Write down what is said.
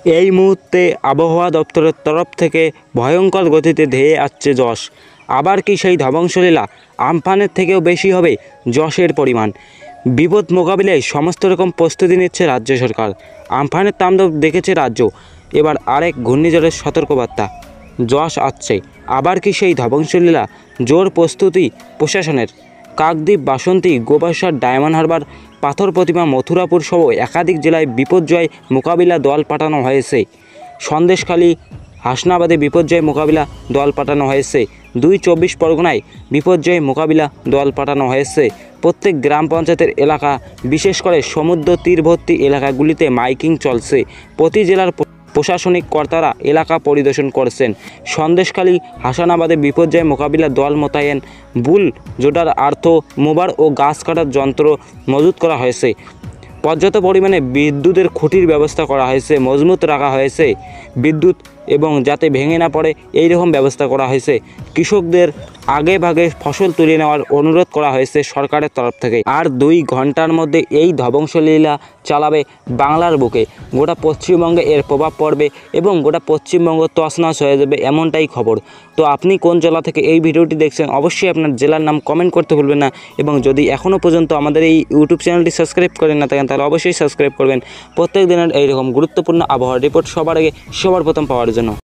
এই মুহূর্তে আবহাওয়া দপ্তরের তরফ থেকে ভয়ঙ্কর গতিতে ধেয়ে আসছে যশ। আবার কি সেই ধ্বংসলীলা? আমফানের থেকেও বেশি হবে যশের পরিমাণ। বিপদ মোকাবিলায় সমস্ত রকম প্রস্তুতি নিচ্ছে রাজ্য সরকার। আমফানের তাণ্ডব দেখেছে রাজ্য, এবার আরেক ঘূর্ণিঝড়ের সতর্কবার্তা। যশ আসছে, আবার কি সেই ধ্বংসলীলা? জোর প্রস্তুতি প্রশাসনের। কাকদ্বীপ, বাসন্তী, গোবাসর, Diamond Harbour, Patharpratima, Mathurapur সহ একাধিক জেলায় বিপর্যয় মোকাবিলা দল পাঠানো হয়েছে। সন্দেশখালী, হাসনাবাদে বিপর্যয় মোকাবিলা দল পাঠানো হয়েছে। ২ পরগনায় বিপর্যয় মোকাবিলা দল পাঠানো হয়েছে। প্রত্যেক গ্রাম পঞ্চায়েতের এলাকা, বিশেষ করে সমুদ্র তীরবর্তী এলাকাগুলিতে মাইকিং চলছে। প্রতি জেলার প্রশাসনিক কর্তারা এলাকা পরিদর্শন করছেন। সন্দেশখালী, হাসানাবাদে বিপর্যয় মোকাবিলা দল মোতায়েন। বুল জোটার আর্থ মোবার ও গাছ কাটার যন্ত্র মজুত করা হয়েছে। পর্যাপ্ত পরিমাণে বিদ্যুতের খুঁটির ব্যবস্থা করা হয়েছে, মজবুত রাখা হয়েছে বিদ্যুৎ এবং যাতে ভেঙে না পড়ে এই রকম ব্যবস্থা করা হয়েছে। কৃষকদের আগে ভাগে ফসল তুলে নেওয়ার অনুরোধ করা হয়েছে সরকারের তরফ থেকে। আর ২ ঘন্টার মধ্যে এই ধ্বংসলীলা চালাবে বাংলার বুকে। গোটা পশ্চিমবঙ্গে এর প্রভাব পড়বে এবং গোটা পশ্চিমবঙ্গ তছনছ হয়ে যাবে, এমনটাই খবর। তো আপনি কোন জেলা থেকে এই ভিডিওটি দেখছেন অবশ্যই আপনার জেলার নাম কমেন্ট করতে ভুলবেন না। এবং যদি এখনও পর্যন্ত আমাদের এই ইউটিউব চ্যানেলটি সাবস্ক্রাইব করেন না থাকেন তাহলে অবশ্যই সাবস্ক্রাইব করবেন প্রত্যেক দিনের এইরকম গুরুত্বপূর্ণ আবহাওয়ার রিপোর্ট সবার আগে সবার প্রথম পাওয়ার জন্য।